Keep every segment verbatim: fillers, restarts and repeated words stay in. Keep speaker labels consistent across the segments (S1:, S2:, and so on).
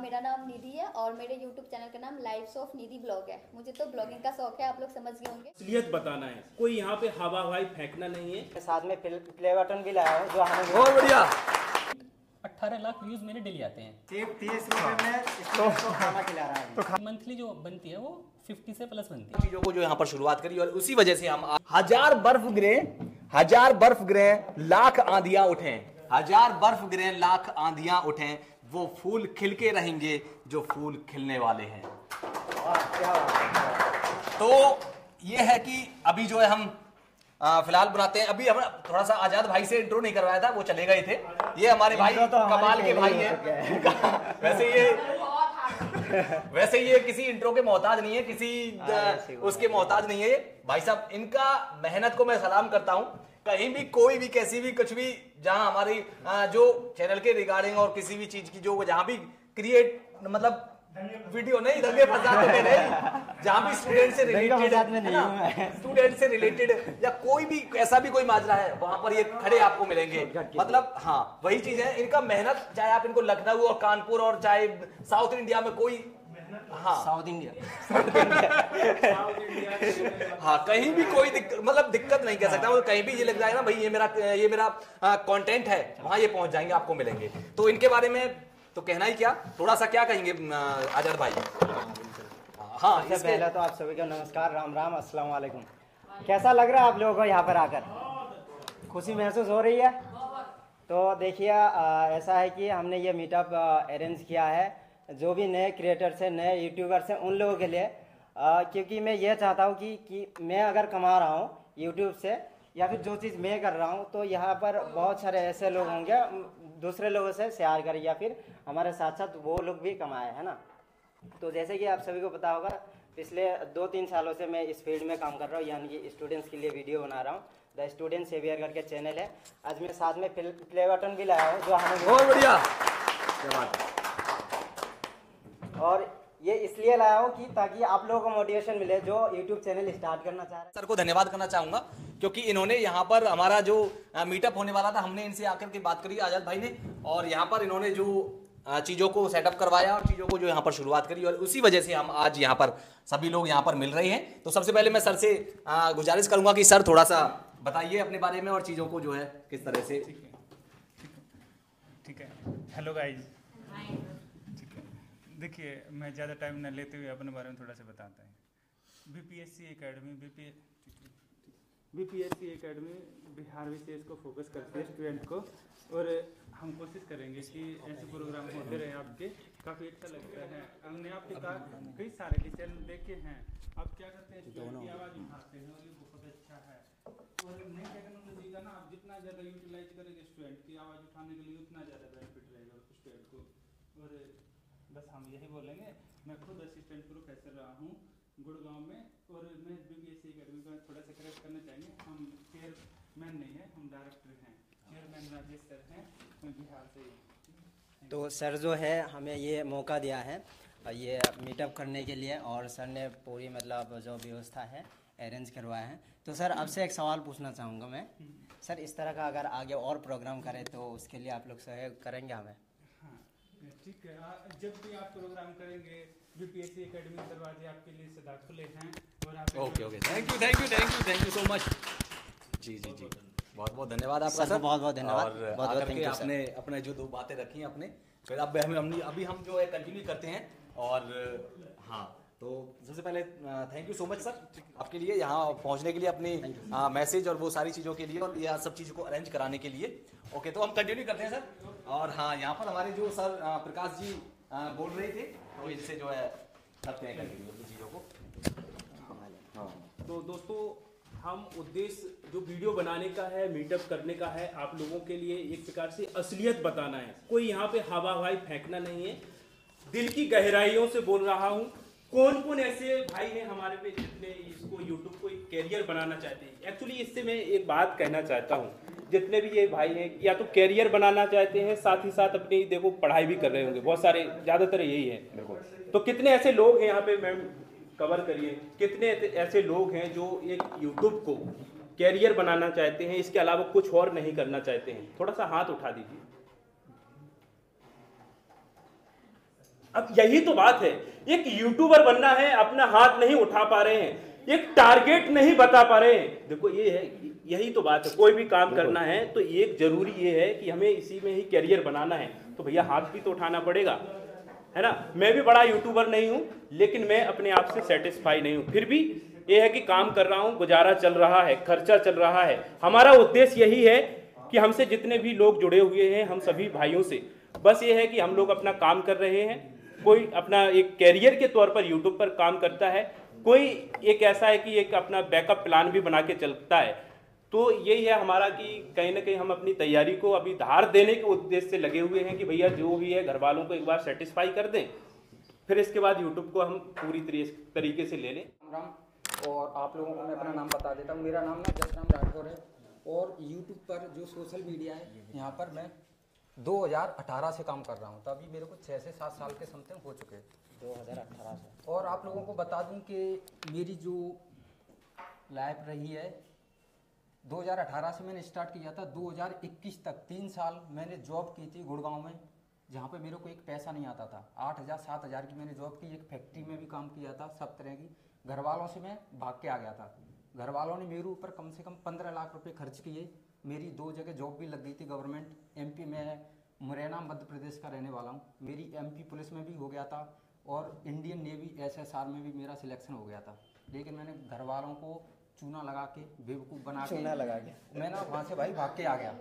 S1: मेरा नाम निधि है और मेरे यूट्यूब चैनल का नाम लाइव्स ऑफ निधि ब्लॉग है। मुझे तो ब्लॉगिंग का शौक है, आप लोग समझ गए होंगे।
S2: असलियत बताना है, कोई यहाँ पे हवा हवाई फेंकना नहीं है।
S3: साथ में प्ले बटन भी लाया हूँ जो हमें
S4: बहुत बढ़िया।
S5: अठारह लाख व्यूज मेरे डेली आते हैं।
S3: सिर्फ तीस रुपए में स्टूडेंट को खाना खिला रहा है।
S5: तो मंथली जो बनती है वो पचास से प्लस बनती है।
S4: चीजों को जो यहाँ पर शुरुआत करी और उसी वजह से हम हजार बर्फ गिरे, हजार बर्फ गिरे, लाख आंधियां उठे, हजार बर्फ गिरे, लाख आंधियां उठे, वो फूल खिल के रहेंगे जो फूल खिलने वाले हैं। तो ये है कि अभी जो है हम फिलहाल बनाते हैं। अभी हम थोड़ा सा आजाद भाई से इंट्रो नहीं करवाया था, वो चले गए थे। ये हमारे भाई तो कमाल के भाई हैं। वैसे ये वैसे ये किसी इंट्रो के मोहताज नहीं है, किसी उसके मोहताज नहीं है भाई साहब। इनका मेहनत को मैं सलाम करता हूं। कहीं भी कोई भी कैसी भी कुछ भी जहां हमारी जो चैनल के रिगार्डिंग और किसी भी चीज की जो जहां भी क्रिएट मतलब वीडियो नहीं दंगे फसाद में नहीं, जहां भी स्टूडेंट से रिलेटेड स्टूडेंट से रिलेटेड या कोई भी ऐसा भी कोई माजरा है वहां पर ये खड़े आपको मिलेंगे। मतलब हाँ वही चीज है, इनका मेहनत चाहे आप इनको लखनऊ और कानपुर और चाहे साउथ इंडिया में कोई हाँ
S3: साउथ इंडिया
S4: हाँ कहीं भी कोई दिक, मतलब दिक्कत नहीं कह सकता। मतलब कहीं भी ये लग जाएगा ना भाई ये मेरा ये मेरा कंटेंट है, वहां ये पहुंच जाएंगे, आपको मिलेंगे। तो इनके बारे में तो कहना ही क्या, थोड़ा सा क्या कहेंगे आजाद भाई? हाँ
S3: सबसे पहले तो आप सभी को नमस्कार, राम राम, अस्सलाम वालेकुम। कैसा लग रहा है आप लोगों को यहाँ पर आकर? खुशी महसूस हो रही है? तो देखिए ऐसा है कि हमने ये मीटअप अरेंज किया है जो भी नए क्रिएटर्स हैं, नए यूट्यूबर्स हैं, उन लोगों के लिए। आ, क्योंकि मैं ये चाहता हूँ कि, कि मैं अगर कमा रहा हूँ यूट्यूब से या फिर जो चीज़ मैं कर रहा हूँ तो यहाँ पर बहुत सारे ऐसे लोग होंगे दूसरे लोगों से शेयर करें या फिर हमारे साथ साथ वो लोग भी कमाए, है ना। तो जैसे कि आप सभी को पता होगा पिछले दो तीन सालों से मैं इस फील्ड में काम कर रहा हूँ, यानी कि स्टूडेंट्स के लिए वीडियो बना रहा हूँ। द स्टूडेंट सेवियर करके चैनल है। आज मैं साथ में प्ले बटन भी लाया हूँ जो हमें
S4: बहुत बढ़िया।
S3: और ये इसलिए लाया हूँ कि ताकि आप लोगों को मोटिवेशन मिले जो यूट्यूब चैनल स्टार्ट करना चाह रहे हैं।
S4: सर को धन्यवाद करना चाहूंगा क्योंकि इन्होंने यहाँ पर हमारा जो मीटअप होने वाला था हमने इनसे आकर के बात करी आजाद भाई ने, और यहाँ पर इन्होंने जो चीज़ों को सेटअप करवाया और चीज़ों को जो यहाँ पर शुरुआत करी और उसी वजह से हम आज यहाँ पर सभी लोग यहाँ पर मिल रहे हैं। तो सबसे पहले मैं सर से गुजारिश करूंगा कि सर थोड़ा सा बताइए अपने बारे में और चीज़ों को जो है किस तरह से।
S6: ठीक है, हेलो गाइज। देखिए मैं ज़्यादा टाइम न लेते हुए अपने बारे में थोड़ा सा बताता हूँ। BPSC academy BP BPSC academy Bihar विशेष को फोकस करती है स्टूडेंट को, और हम कोशिश करेंगे कि ऐसे प्रोग्राम होते रहे आपके। काफ़ी अच्छा लगता है। हमने आपके कई सारे चैनल देखे हैं, आप क्या करते हैं स्टूडेंट की आवाज़ उठाते हैं और ये बहुत अच्छा है। और नई टेक्नोलॉजी का ना आप जितना ज़्यादा यूटिलाइज करेंगे स्टूडेंट की आवाज़ उठाने के लिए उतना ज़्यादा बेनिफिट रहेगा स्टूडेंट को। और बस हम यही बोलेंगे। मैं खुद असिस्टेंट प्रोफेसर रहा हूँ गुड़गांव में, और मैं बीपीएससी एकेडमी का थोड़ा सा करेक्ट करना चाहेंगे, हम चेयरमैन नहीं है, हम डायरेक्टर हैं। चेयरमैन राजेश सर हैं, मैं बिहार से ही।
S3: तो सर जो है हमें ये मौका दिया है ये मीटअप करने के लिए, और सर ने पूरी मतलब जो व्यवस्था है अरेंज करवाया है। तो सर आपसे एक सवाल पूछना चाहूँगा मैं, सर इस तरह का अगर आगे और प्रोग्राम करें तो उसके लिए आप लोग सहयोग करेंगे हमें?
S6: ठीक है, जब भी आप प्रोग्राम करेंगे बीपीएससी एकेडमी के दरवाजे आपके लिए सदा खुले हैं। और आप
S4: okay okay thank you thank you thank you thank you so much. जी जी जी बहुत बहुत धन्यवाद आपका सर,
S3: बहुत बहुत धन्यवाद।
S4: और
S3: बहुत बहुत थैंक यू सर।
S4: आपने अपने जो दो बातें रखी हैं अपने, फिर अब हम हमने अभी हम जो है कंटिन्यू करते हैं। और हाँ तो सबसे पहले thank you so much sir आपके लिए यहाँ पहुँचने के लिए, अपनी मैसेज और वो सारी चीज़ों के लिए और ये सब चीज़ों को अरेंज कराने के लिए। ओके तो हम कंटिन्यू करते हैं सर। और हाँ यहाँ पर हमारे जो सर प्रकाश जी बोल रहे थे तो इनसे जो है करते हैं कंटिन्यू चीज़ों को।
S2: हाँ तो दोस्तों हम उद्देश्य जो वीडियो बनाने का है, मीटअप करने का है, आप लोगों के लिए एक प्रकार से असलियत बताना है। कोई यहाँ पे हवा हवाई फेंकना नहीं है, दिल की गहराइयों से बोल रहा हूँ। कौन कौन ऐसे भाई हैं हमारे पे जितने इसको यूट्यूब को एक कैरियर बनाना चाहते हैं। एक्चुअली इससे मैं एक बात कहना चाहता हूँ, जितने भी ये भाई हैं या तो कैरियर बनाना चाहते हैं, साथ ही साथ अपनी देखो पढ़ाई भी कर रहे होंगे, बहुत सारे ज़्यादातर यही है देखो। तो कितने ऐसे लोग हैं यहाँ पे, मैम कवर करिए, कितने ऐसे लोग हैं जो एक यूट्यूब को कैरियर बनाना चाहते हैं, इसके अलावा कुछ और नहीं करना चाहते हैं। थोड़ा सा हाथ उठा दीजिए। अब यही तो बात है, एक यूट्यूबर बनना है, अपना हाथ नहीं उठा पा रहे हैं, एक टारगेट नहीं बता पा रहे हैं। देखो ये है, यही तो बात है, कोई भी काम करना है तो एक जरूरी ये है कि हमें इसी में ही करियर बनाना है, तो भैया हाथ भी तो उठाना पड़ेगा, है ना। मैं भी बड़ा यूट्यूबर नहीं हूं, लेकिन मैं अपने आप से सेटिस्फाई नहीं हूं, फिर भी ये है कि काम कर रहा हूं, गुजारा चल रहा है, खर्चा चल रहा है। हमारा उद्देश्य यही है कि हमसे जितने भी लोग जुड़े हुए हैं, हम सभी भाइयों से बस ये है कि हम लोग अपना काम कर रहे हैं। कोई अपना एक कैरियर के तौर पर यूट्यूब पर काम करता है, कोई एक ऐसा है कि एक अपना बैकअप प्लान भी बना के चलता है। तो यही है हमारा कि कहीं ना कहीं हम अपनी तैयारी को अभी धार देने के उद्देश्य से लगे हुए हैं कि भैया जो भी है घर वालों को एक बार सेटिस्फाई कर दें, फिर इसके बाद यूट्यूब को हम पूरी तरीके से ले लें।
S7: राम, और आप लोगों को मैं अपना नाम बता देता हूँ। मेरा नाम ना जसराम राठौर है, और यूट्यूब पर जो सोशल मीडिया है यहाँ पर मैं दो हज़ार अठारह से काम कर रहा हूँ, तो अभी मेरे को छः से सात साल के समथिंग हो चुके हैं,
S3: दो हज़ार अठारह से।
S7: और आप लोगों को बता दूं कि मेरी जो लाइफ रही है, दो हज़ार अठारह से मैंने स्टार्ट किया था, दो हज़ार इक्कीस तक तीन साल मैंने जॉब की थी गुड़गांव में, जहाँ पे मेरे को एक पैसा नहीं आता था। आठ हज़ार सात हज़ार की मैंने जॉब की, एक फैक्ट्री में भी काम किया था, सब तरह की। घर वालों से मैं भाग के आ गया था, घर वालों ने मेरे ऊपर कम से कम पंद्रह लाख रुपए खर्च किए। मेरी दो जगह जॉब भी लग गई थी गवर्नमेंट। एमपी में, मुरैना मध्य प्रदेश का रहने वाला हूँ, मेरी एमपी पुलिस में भी हो गया था, और इंडियन नेवी एसएसआर में भी मेरा सिलेक्शन हो गया था। लेकिन मैंने घर वालों को चूना लगा के, बेवकूफ़ बना के,
S3: चूना लगा के
S7: मैं ना वहाँ से भाई भाग के आ गया।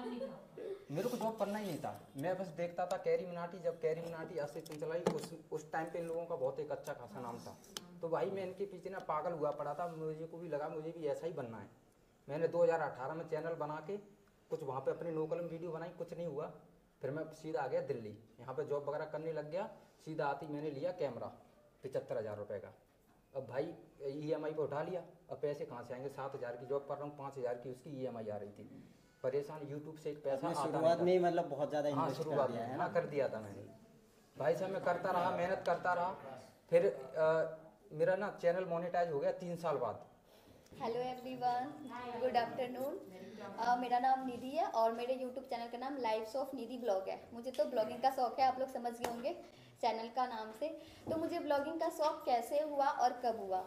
S7: मेरे को जॉब करना ही नहीं था, मैं बस देखता था कैरी मिनाटी। जब कैरी मिनाटी अस्तित्व चलाई, उस उस टाइम पे इन लोगों का बहुत एक अच्छा खासा नाम था, तो भाई मैं इनके पीछे ना पागल हुआ पड़ा था। मुझे को भी लगा मुझे भी ऐसा ही बनना है। मैंने दो हज़ार अठारह में चैनल बना के कुछ वहाँ पे अपनी नो कलम वीडियो बनाई, कुछ नहीं हुआ। फिर मैं सीधा आ गया दिल्ली, यहाँ पे जॉब वगैरह करने लग गया। सीधा आती मैंने लिया कैमरा पचहत्तर हज़ार रुपये का। अब भाई ई एम आई पर उठा लिया, अब पैसे कहाँ से आएंगे? सात हज़ार की जॉब कर रहा हूँ, पाँच हज़ार की उसकी ई एम आई आ रही थी। परेशान, यूट्यूब से एक पैसा आता
S3: शुरुआत में ही मतलब बहुत ज़्यादा
S7: हाँ
S3: इन्वेस्ट
S7: शुरुआत
S3: कर दिया है
S7: में
S3: ना।
S7: हाँ कर दिया था मैंने। भाई साहब मैं करता रहा, मेहनत करता रहा। फिर आ, मेरा ना चैनल मोनेटाइज हो गया तीन साल बाद।
S1: Hello everyone, good afternoon. मेरा नाम निधि है और मेरे यूट्यूब चैनल का नाम लाइव्स ऑफ निधि ब्लॉग है। मुझे तो ब्लॉगिंग का शौक है, आप लोग समझ गए होंगे चैनल का नाम से। तो मुझे ब्लॉगिंग का शौक कैसे हुआ और कब हुआ?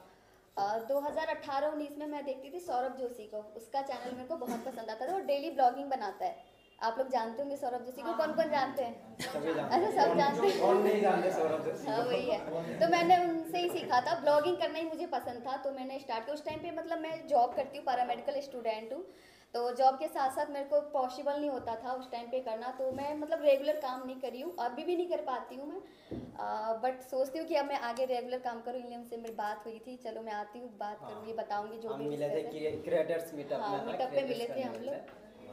S1: दो हज़ार अठारह उन्नीस में मैं देखती थी सौरभ जोशी को, उसका चैनल मेरे को बहुत पसंद आता था। वो डेली ब्लॉगिंग बनाता है, आप लोग जानते होंगे सौरभ जोशी को। कौन कौन जानते हैं? अच्छा, सब जानते हैं।
S3: कौन नहीं जानते सौरभ जोशी?
S1: हाँ वही है। तो मैंने उनसे ही सीखा था, ब्लॉगिंग करना ही मुझे पसंद था, तो मैंने स्टार्ट किया। उस टाइम पे मतलब मैं जॉब करती हूँ, पैरामेडिकल स्टूडेंट हूँ, तो जॉब के साथ साथ मेरे को पॉसिबल नहीं होता था उस टाइम पे करना, तो मैं मतलब रेगुलर काम नहीं करी हूँ, अभी भी नहीं कर पाती हूँ मैं, बट सोचती हूँ कि अब मैं आगे रेगुलर काम करूँ। इसलिए उनसे मेरी बात हुई थी, चलो मैं आती हूँ, बात करूँगी, बताऊँगी जो
S3: हम
S1: भी
S3: मिले थे क्रिएटर्स मीटअप
S1: हाँ
S3: में।
S1: मीटअप पे मिले थे हम लोग।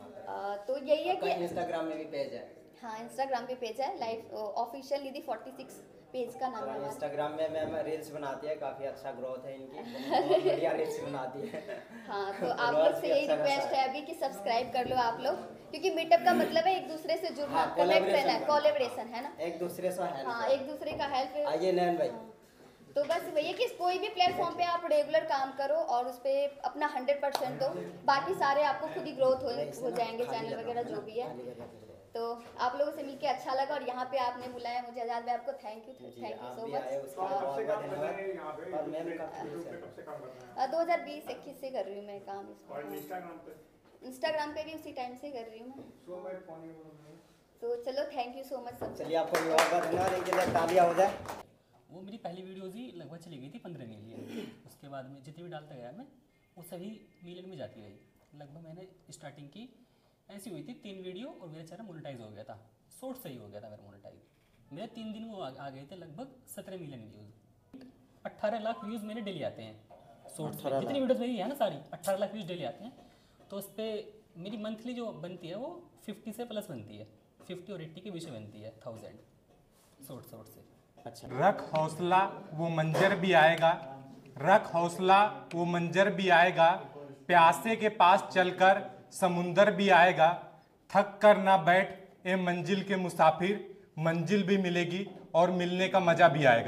S1: आ, तो यही है कि
S3: इंस्टाग्राम में भी पेज है।
S1: हाँ इंस्टाग्राम पे पेज है, live official Nidhi forty six page का नाम है।
S3: इंस्टाग्राम में मैम रील्स बनाती है, काफी अच्छा ग्रोथ है इनकी, बहुत बढ़िया रील्स बनाती है।
S1: हाँ तो आप लोग से यही रिक्वेस्ट है अभी कि सब्सक्राइब कर लो आप लोग, क्योंकि मीटअप का मतलब है एक दूसरे से जुड़ना,
S3: हाँ,
S1: कनेक्ट रहना,
S3: collaboration
S1: कोलैबोरेशन है ना,
S3: एक दूसरे से हेल्प।
S1: हाँ एक दूसरे का हेल्प।
S3: आइए नैन भाई।
S1: तो बस वही है कि कोई भी प्लेटफॉर्म पे आप रेगुलर काम करो और उस पर अपना हंड्रेड परसेंट दो, बाकी सारे आपको खुद ही ग्रोथ हो, हो जाएंगे, चैनल वगैरह जो भी है। तो आप लोगों से मिलके अच्छा लगा, और यहाँ पे आपने बुलाया मुझे, आजाद भाई आपको thank you, thank you so much. दो हज़ार बीस इक्कीस से कर रही हूँ मैं काम इसको, इंस्टाग्राम पे भी उसी टाइम से कर रही हूँ मैं। तो चलो थैंक यू सो मच सब।
S3: चलिए आपको धन्यवाद, इनके लिए तालियां हो जाए।
S5: वो मेरी पहली वीडियोज़ ही लगभग चली गई थी पंद्रह मिलियन। उसके बाद में जितनी भी डालता गया मैं, वो सभी मिलियन में जाती रही। लगभग मैंने स्टार्टिंग की ऐसी हुई थी तीन वीडियो और मेरा चैनल मोनेटाइज हो गया था, शॉर्ट से ही हो गया था मेरा मोनेटाइज। मेरे तीन दिन वो आ गए थे लगभग सत्रह मिलियन व्यूज़। अट्ठारह लाख व्यूज़ मेरे डेली आते हैं शॉर्ट्स पे, जितनी वीडियोज़ मेरी है ना सारी अट्ठारह लाख व्यूज़ डेली आते हैं। तो उस पर मेरी मंथली जो बनती है वो फिफ्टी से प्लस बनती है, फिफ्टी और एट्टी के बीच में बनती है थाउजेंड शॉर्ट शॉर्ट से। अच्छा,
S6: रख हौसला वो मंजर भी आएगा, रख हौसला वो मंजर भी आएगा, प्यासे के पास चलकर समुंदर भी आएगा, थक कर ना बैठ ए मंजिल के मुसाफिर, मंजिल भी मिलेगी और मिलने का मजा भी आएगा।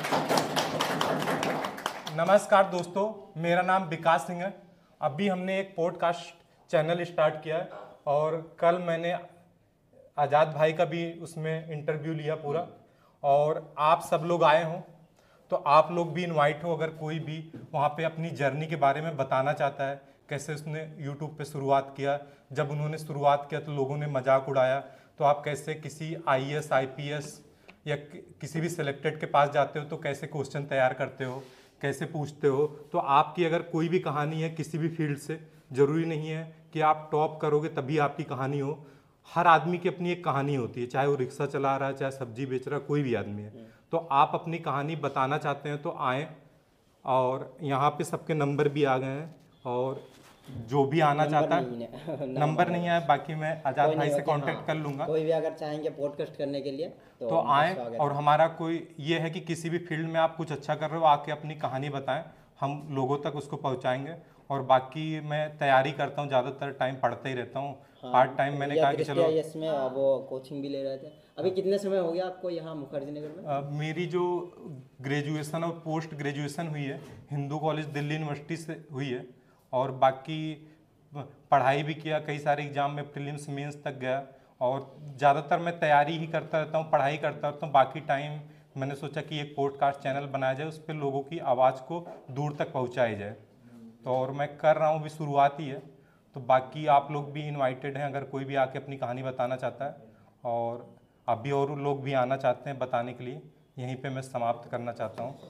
S6: नमस्कार दोस्तों, मेरा नाम विकास सिंह है। अभी हमने एक पॉडकास्ट चैनल स्टार्ट किया है और कल मैंने आज़ाद भाई का भी उसमें इंटरव्यू लिया पूरा,
S8: और आप सब लोग आए हों, तो आप लोग भी इनवाइट हो। अगर कोई भी वहाँ पे अपनी जर्नी के बारे में बताना चाहता है, कैसे उसने यूट्यूब पे शुरुआत किया, जब उन्होंने शुरुआत किया तो लोगों ने मजाक उड़ाया, तो आप कैसे किसी I A S I P S या कि- किसी भी सिलेक्टेड के पास जाते हो तो कैसे क्वेश्चन तैयार करते हो, कैसे पूछते हो। तो आपकी अगर कोई भी कहानी है किसी भी फील्ड से, ज़रूरी नहीं है कि आप टॉप करोगे तभी आपकी कहानी हो। हर आदमी की अपनी एक कहानी होती है, चाहे वो रिक्शा चला रहा है, चाहे सब्जी बेच रहा है, कोई भी आदमी है। तो आप अपनी कहानी बताना चाहते हैं तो आएँ, और यहाँ पे सबके नंबर भी आ गए हैं, और जो भी आना चाहता है, नंबर नहीं है, बाकी मैं आजाद भाई से कांटेक्ट कर लूँगा।
S3: कोई भी अगर चाहेंगे पॉडकास्ट करने के लिए तो,
S8: तो आएँ, और हमारा कोई ये है कि किसी भी फील्ड में आप कुछ अच्छा कर रहे हो, आके अपनी कहानी बताएं, हम लोगों तक उसको पहुंचाएंगे। और बाकी मैं तैयारी करता हूं, ज़्यादातर टाइम पढ़ता ही रहता हूं।
S3: हाँ,
S8: पार्ट टाइम मैंने कहा कि चलो,
S3: इसमें वो कोचिंग भी ले रहे थे। अभी कितने समय हो गया आपको यहाँ मुखर्जी नगर में?
S8: अ, मेरी जो ग्रेजुएशन और पोस्ट ग्रेजुएशन हुई है हिंदू कॉलेज दिल्ली यूनिवर्सिटी से हुई है, और बाकी पढ़ाई भी किया, कई सारे एग्जाम में प्रीलिम्स मेंस तक गया, और ज़्यादातर मैं तैयारी ही करता रहता हूँ, पढ़ाई करता रहता हूँ। बाकी टाइम मैंने सोचा कि एक पॉडकास्ट चैनल बनाया जाए, उस पर लोगों की आवाज़ को दूर तक पहुँचाई जाए। तो और मैं कर रहा हूँ, अभी शुरुआत ही है। तो बाकी आप लोग भी इनवाइटेड हैं, अगर कोई भी आके अपनी कहानी बताना चाहता है, और अभी और लोग भी आना चाहते हैं बताने के लिए। यहीं पे मैं समाप्त करना चाहता हूँ।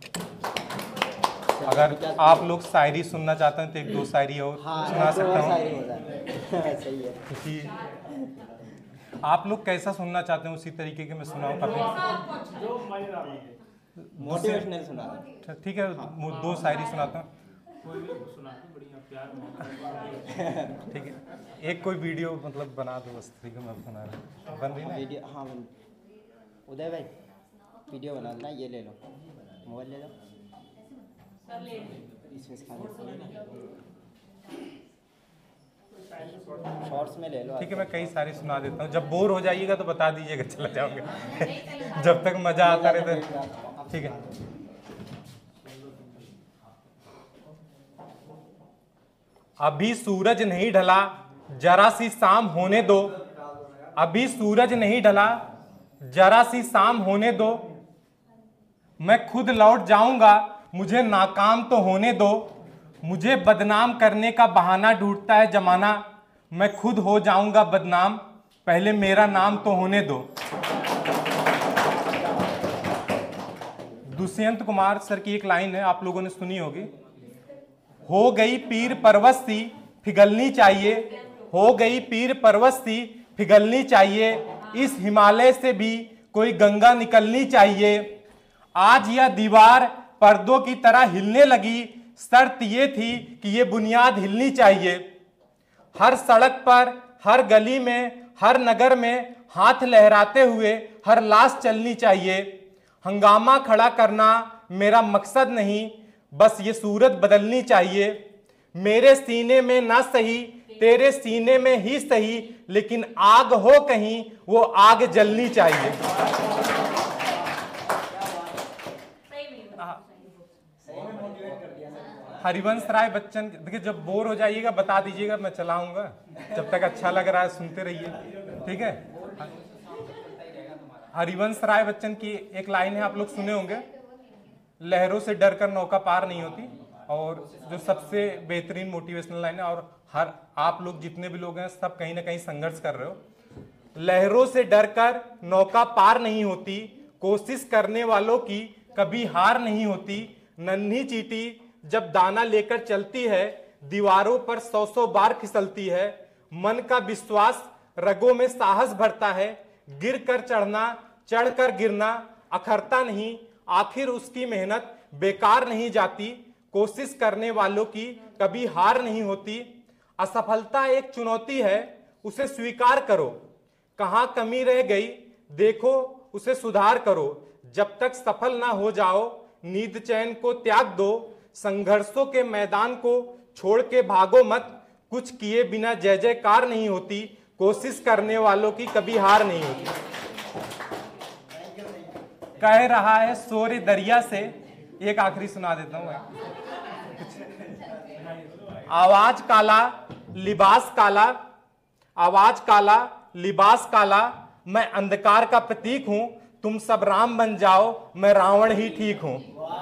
S8: अगर आप लोग शायरी सुनना चाहते हैं तो एक दो शायरी और
S3: हाँ,
S8: सुना सकता हूँ,
S3: सही है।
S8: क्योंकि आप लोग कैसा सुनना चाहते हैं उसी तरीके के मैं सुनाऊँ कभी।
S3: मोटिवेशनल सुना।
S8: ठीक है, दो शायरी सुनाता हूँ। ठीक है, एक कोई वीडियो मतलब बना दो, बस ठीक है, मैं बना रहा हूँ। बन रही ना
S3: वीडियो? हाँ बन। उदय भाई वीडियो बना देना, ये ले लो, मोबाइल ले लो, इसमें शॉर्ट्स में ले लो।
S8: ठीक है, मैं कई सारी सुना देता हूँ। जब बोर हो जाइएगा तो बता दीजिएगा, चला जाऊँगा। जब तक मज़ा आता रहे तो ठीक है। अभी सूरज नहीं ढला, जरा सी शाम होने दो। अभी सूरज नहीं ढला, जरा सी शाम होने दो। मैं खुद लौट जाऊंगा, मुझे नाकाम तो होने दो। मुझे बदनाम करने का बहाना ढूंढता है जमाना। मैं खुद हो जाऊंगा बदनाम, पहले मेरा नाम तो होने दो। दुष्यंत कुमार सर की एक लाइन है, आप लोगों ने सुनी होगी। हो गई पीर परवश सी पिघलनी चाहिए। हो गई पीर परवश सी पिघलनी चाहिए। इस हिमालय से भी कोई गंगा निकलनी चाहिए। आज यह दीवार पर्दों की तरह हिलने लगी, शर्त ये थी कि ये बुनियाद हिलनी चाहिए। हर सड़क पर, हर गली में, हर नगर में हाथ लहराते हुए हर लाश चलनी चाहिए। हंगामा खड़ा करना मेरा मकसद नहीं, बस ये सूरत बदलनी चाहिए। मेरे सीने में ना सही, तेरे सीने में ही सही, लेकिन आग हो कहीं वो आग जलनी चाहिए। हरिवंश राय बच्चन, देखिए जब बोर हो जाइएगा बता दीजिएगा, मैं चलाऊंगा। जब तक अच्छा लग रहा है सुनते रहिए, ठीक है। हरिवंश राय बच्चन की एक लाइन है, आप लोग सुने होंगे, लहरों से डरकर नौका पार नहीं होती। और जो सबसे बेहतरीन मोटिवेशनल लाइन है, और हर आप लोग जितने भी लोग हैं सब कहीं ना कहीं संघर्ष कर रहे हो। लहरों से डरकर नौका पार नहीं होती, कोशिश करने वालों की कभी हार नहीं होती। नन्ही चींटी जब दाना लेकर चलती है, दीवारों पर सौ सौ बार फिसलती है। मन का विश्वास रगों में साहस भरता है। गिर कर चढ़ना, चढ़ कर गिरना अखरता नहीं, आखिर उसकी मेहनत बेकार नहीं जाती। कोशिश करने वालों की कभी हार नहीं होती। असफलता एक चुनौती है, उसे स्वीकार करो। कहां कमी रह गई देखो, उसे सुधार करो। जब तक सफल ना हो जाओ, नींद चैन को त्याग दो। संघर्षों के मैदान को छोड़ के भागो मत। कुछ किए बिना जय जयकार नहीं होती। कोशिश करने वालों की कभी हार नहीं होती। कह रहा है सूर्य दरिया से, एक आखिरी सुना देता हूं मैं। आवाज काला, लिबास काला, आवाज काला, लिबास काला। मैं अंधकार का प्रतीक हूं, तुम सब राम बन जाओ, मैं रावण ही ठीक हूं।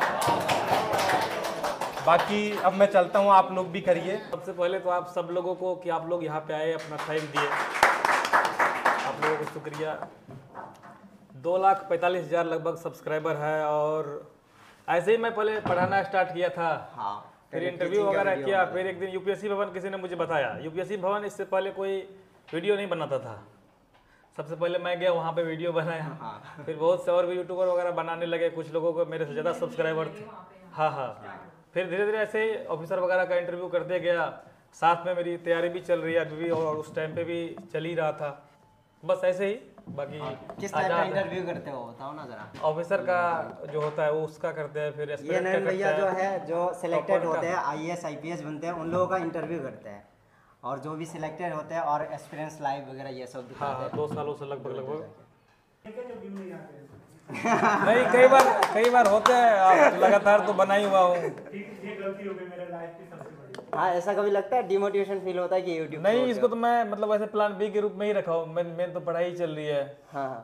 S8: बाकी अब मैं चलता हूं, आप लोग भी करिए।
S4: सबसे पहले तो आप सब लोगों को कि आप लोग यहाँ पे आए, अपना टाइम दिए, आप लोगों को शुक्रिया। दो लाख पैंतालीस हजार लगभग सब्सक्राइबर है और ऐसे ही मैं पहले पढ़ाना स्टार्ट किया था।
S3: हाँ,
S4: फिर इंटरव्यू वगैरह किया। फिर एक दिन यूपीएससी भवन किसी ने मुझे बताया, यूपीएससी भवन इससे पहले कोई वीडियो नहीं बनाता था। सबसे पहले मैं गया वहाँ पे वीडियो बनाया। हाँ। फिर बहुत से और भी यूट्यूबर वगैरह बनाने लगे, कुछ लोगों को मेरे से ज़्यादा सब्सक्राइबर थे। हाँ हाँ फिर धीरे धीरे ऐसे ही ऑफिसर वगैरह का इंटरव्यू करते गया, साथ में मेरी तैयारी भी चल रही है अभी भी और उस टाइम पे भी चल ही रहा था। बस ऐसे ही। बाकी
S3: किस टाइप का इंटरव्यू करते हो बताओ ना जरा।
S4: ऑफिसर का जो होता है वो उसका करते हैं। फिर
S3: ये नयन भैया जो है जो सिलेक्टेड होते हैं आईएएस आईपीएस बनते हैं, उन लोगों का इंटरव्यू करते हैं और जो भी सिलेक्टेड होते हैं और एक्सपीरियंस लाइव वगैरह ये सब दिखाते हैं।
S4: हाँ दो सालों से लगभग लगभग नहीं, कई बार कई बार होते हैं, लगातार तो बना ही हुआ हूँ।
S3: हाँ ऐसा कभी लगता है डिमोटिवेशन फील होता है कि यूट्यूब
S4: नहीं, इसको तो मैं मतलब ऐसे प्लान बी के रूप में ही रखा हूँ। मैं मेन तो पढ़ाई चल रही है।
S3: हाँ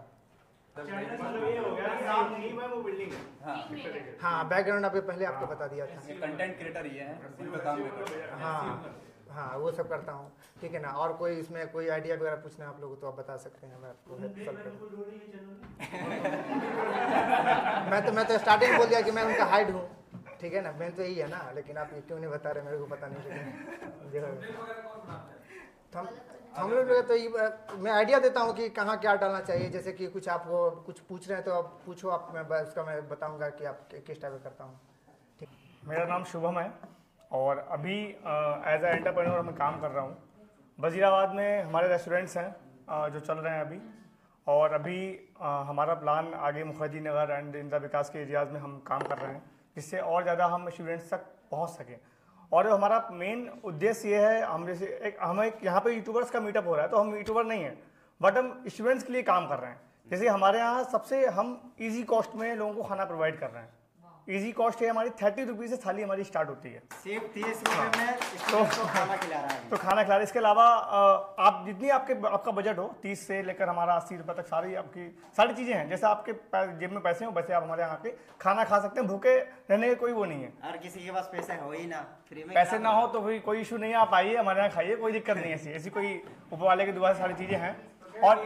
S9: हाँ बैकग्राउंड आपके पहले आपको बता दिया था।
S10: कंटेंट क्रिएटर ये है।
S9: हाँ हाँ वो सब करता हूँ, ठीक है ना। और कोई इसमें कोई आइडिया वगैरह पूछना है आप लोगों तो आप बता सकते हैं, मैं आपको हेल्प कर मैं तो मैं तो स्टार्टिंग बोल दिया कि मैं उनका हाइड हूँ, ठीक है ना। मैं तो यही है ना, लेकिन आप ये क्यों नहीं बता रहे मेरे को पता नहीं चलेगा। तो हम हम लोग तो ये मैं आइडिया देता हूँ कि कहाँ क्या डालना चाहिए। जैसे कि कुछ आपको कुछ पूछ रहे हैं तो आप पूछो, आप मैं उसका मैं बताऊँगा कि आप किस टाइप का करता हूँ। ठीक,
S11: मेरा नाम शुभम है और अभी एज ए एंटरप्रेन्योर मैं काम कर रहा हूँ। वजीराबाद में हमारे रेस्टोरेंट्स हैं uh, जो चल रहे हैं अभी। और अभी uh, हमारा प्लान आगे मुखर्जी नगर एंड इंदिरा विकास के एरियाज़ में हम काम कर रहे हैं, जिससे और ज़्यादा हम स्टूडेंट्स तक पहुँच सकें। और हमारा मेन उद्देश्य ये है, हम जैसे एक हम एक यहाँ पे यूट्यूबर्स का मीटअप हो रहा है, तो हम यूट्यूबर नहीं हैं बट हम स्टूडेंट्स के लिए काम कर रहे हैं। जैसे हमारे यहाँ सबसे हम इजी कॉस्ट में लोगों को खाना प्रोवाइड कर रहे हैं। इजी कॉस्ट है हमारी थर्टी रुपीज़ से थाली हमारी स्टार्ट होती है।
S3: सिर्फ तीस रुपये में तो खाना खिला रहा है।
S11: तो खाना खिला रहा है। इसके अलावा आप जितनी आपके आपका बजट हो, तीस से लेकर हमारा अस्सी रुपये तक सारी आपकी सारी चीज़ें हैं। जैसे आपके जेब में पैसे हो वैसे आप हमारे यहाँ पे खाना खा सकते हैं। भूखे रहने का कोई वो नहीं है।
S3: और किसी के पास पैसे हो ही ना, फ्री में
S11: पैसे ना हो तो कोई कोई इशू नहीं है, आप आइए हमारे यहाँ खाइए, कोई दिक्कत नहीं है। ऐसी ऐसी कोई ऊपर वाले की दुआ से सारी चीज़ें हैं। और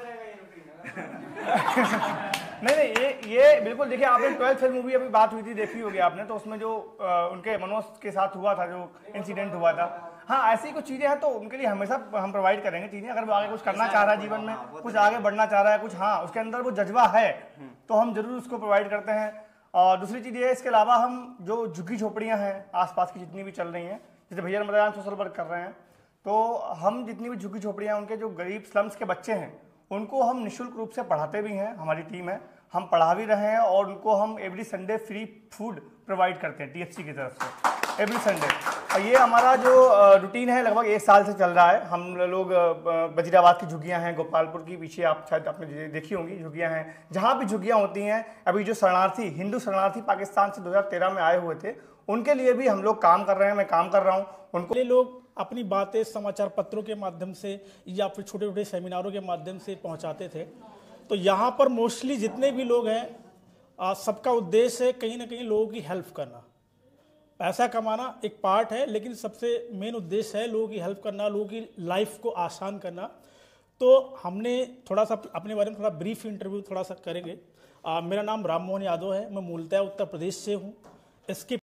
S11: नहीं नहीं ये ये बिल्कुल देखिए, आपने ट्वेल्थ फेल मूवी अभी बात हुई थी, देखी होगी आपने, तो उसमें जो आ, उनके मनोज के साथ हुआ था, जो इंसिडेंट हुआ था, हाँ ऐसी कुछ चीज़ें हैं तो उनके लिए हमेशा हम प्रोवाइड करेंगे चीज़ें। अगर वो आगे कुछ करना चाह रहा है जीवन में, कुछ आगे बढ़ना चाह रहा है, कुछ हाँ उसके अंदर वो जज्बा है, तो हम जरूर उसको प्रोवाइड करते हैं। और दूसरी चीज़ ये है, इसके अलावा हम जो झुग्गी झोपड़ियाँ हैं आसपास की जितनी भी चल रही हैं, जैसे भैया ने बताया सोशल वर्क कर रहे हैं, तो हम जितनी भी झुग्गी झोपड़ियाँ, उनके जो गरीब स्लम्स के बच्चे हैं उनको हम निःशुल्क रूप से पढ़ाते भी हैं। हमारी टीम है, हम पढ़ा भी रहे हैं और उनको हम every Sunday free food provide करते हैं टीएचसी की तरफ से एवरी संडे। और ये हमारा जो रूटीन है लगभग एक साल से चल रहा है। हम लोग वजीराबाद की झुग्गियाँ हैं, गोपालपुर की पीछे आप शायद आपने देखी होंगी झुग्गियाँ हैं, जहाँ भी झुग्गियाँ होती हैं। अभी जो शरणार्थी हिंदू शरणार्थी पाकिस्तान से दो हज़ार तेरह में आए हुए थे, उनके लिए भी हम लोग काम कर रहे हैं, मैं काम कर रहा हूँ। उनको
S12: लोग अपनी बातें समाचार पत्रों के माध्यम से या फिर छोटे छोटे सेमिनारों के माध्यम से पहुंचाते थे। तो यहाँ पर मोस्टली जितने भी लोग हैं, सबका उद्देश्य है कहीं ना कहीं लोगों की हेल्प करना। पैसा कमाना एक पार्ट है, लेकिन सबसे मेन उद्देश्य है लोगों की हेल्प करना, लोगों की लाइफ को आसान करना। तो हमने थोड़ा सा अपने बारे में थोड़ा ब्रीफ इंटरव्यू थोड़ा सा करेंगे। आ, मेरा नाम राम मोहन यादव है, मैं मूलतः उत्तर प्रदेश से हूँ। इसके